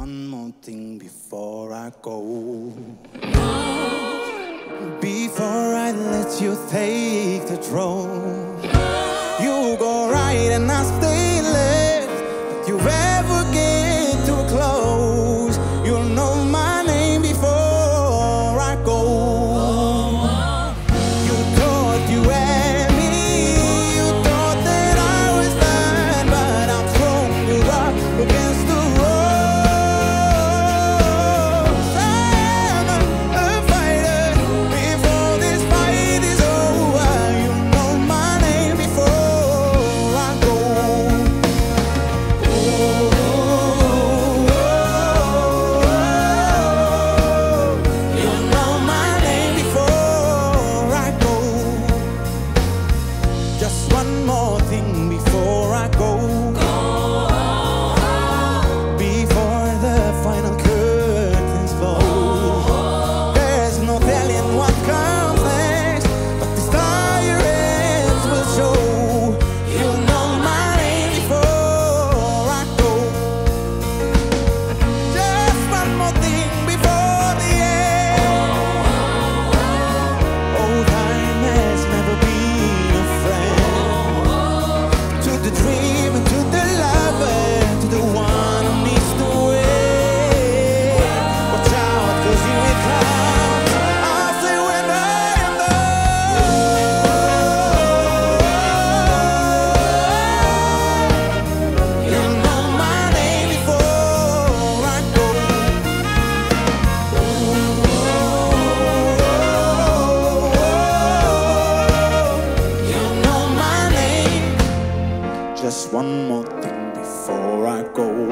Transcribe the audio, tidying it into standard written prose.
one more thing before I go. Before I let you take the throne, you go right and I stay left. If you ever get too close, you'll know my name before I go. You thought you had me, you thought that I was done, but I'm stronger up against the ropes. I'm a fighter. Before this fight is over, you know my name before I go. You know my name before I go. Just one more thing before I go. Before the final curtains fall, there's no telling what comes next, but this dire ends will show. You know my name before I go. Just one more thing before the end. Old time has never been a friend to the dream and to the lover, to the one who needs to wait. Watch out, 'cause here it comes. I'll say when I am done. You know my name before I go. You know my name. Just one more thing before I go.